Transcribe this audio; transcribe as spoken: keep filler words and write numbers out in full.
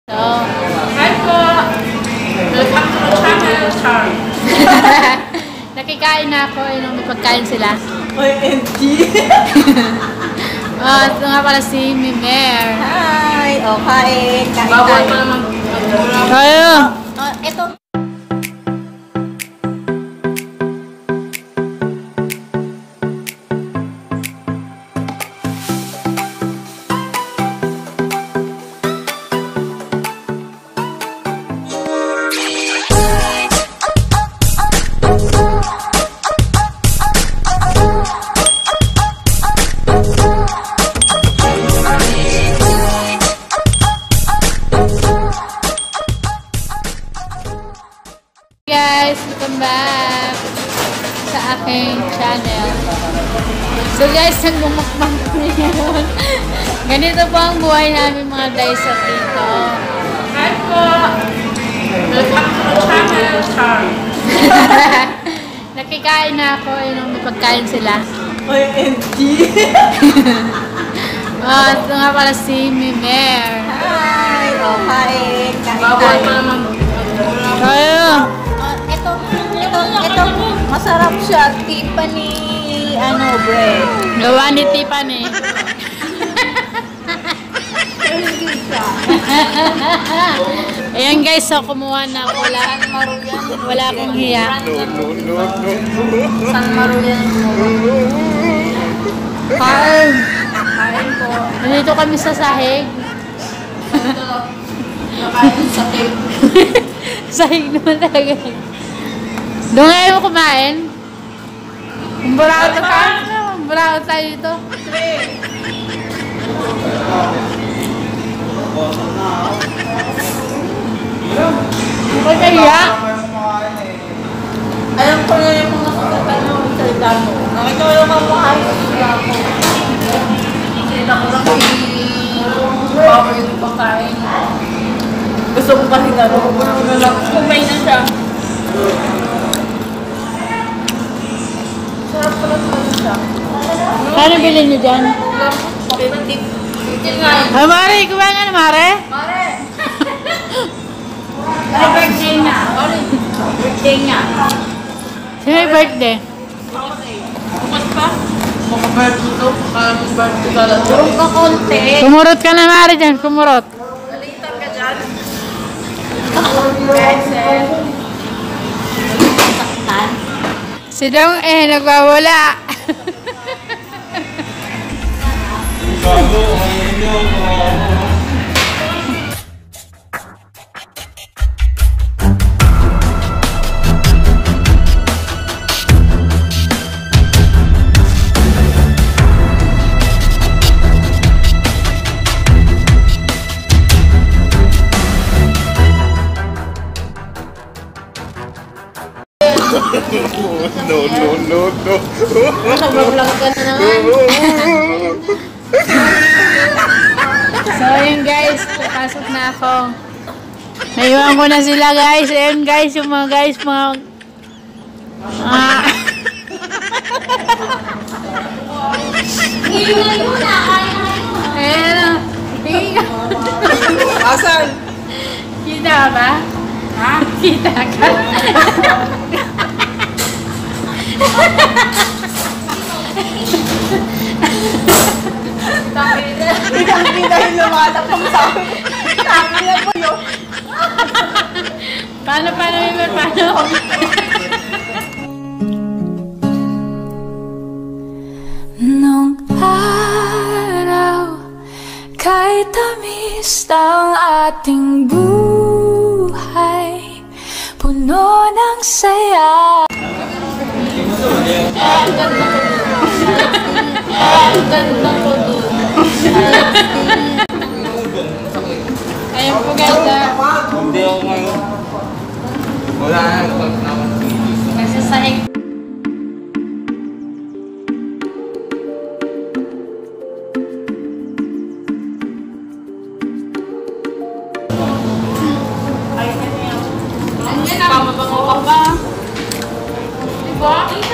So, hi po! Welcome to the channel, Char. Nakikain na ako, yun, may pagkain sila. O M G! Oh, ito nga pala si Mimer. Hi! O, kain. Kain Bawal tayo. pa naman. Tayo! Oh, ito. Guys, welcome back sa aking channel. So guys, nagmumukbang kami ngayon. Ganito po ang buhay namin mga guys sa dito. Hi po! Welcome to the channel, Char. Nakikain na ako, yun, may pagkain sila. O M G! Oh, ito nga pala si Mimer. Hi! O, kain. Kain Bawal tayo. pa naman. Tayo! Oh, ito. Ito. Ito. Masarap siya. Tiffany, ano, bread. Gawa ni Tiffany. Ayan guys, so kumuha na ako. Wala, wala akong hiya. San Maruyan. Kain! Kain po. Nandito kami sa sahig. Nakain sa cake. Sahig naman talaga. Doon ngayon mo kumain? Kumburao na tayo. Kumburao tayo dito. Hindi ka hiya? Alam ko na yung mga sasatan mo sa damo. Nakita ko yung mga ayos sila ako. Sila ko lang i-power yung pagkain. Gusto ko kasi na rin. Kumay na siya. Sarap pala pala siya. Ano bilhin niyo dyan? fifty. fifty nga yun. Ay, Mare! Kumain nga na, Mare! Mare! Ay, birthday niya. Birthday niya. Sino may birthday? Bukas pa? Maka-birthday to. Maka-birthday ka lang. Turong ka konti. Kumurot ka na, Mare, dyan. Kumurot. Nalitan ka dyan. Pretzel. Saktan. Si Dong, eh, nagwawala. No, no, no, no. Nag-vlog ka na naman. So, ayun guys, papasok na ako. Naiwan ko na sila guys. Ayun guys, yung mga guys, mga... Ah... Iwan mo na. Ayun, tingin ka. Asan? Kita ka ba? Ha? Kita ka? Bidang-bida yung lumalapang sa akin. Sabi na po yun. Paano, paano, Mimer? Paano? Nung araw, kay tamis ang ating buhay, puno ng saya. Ayun po guys, ah. Hindi ako ngayon. Wala na. Pag naman. Nasa sahig. Andiyan na. Pamabango ka pa. Diba?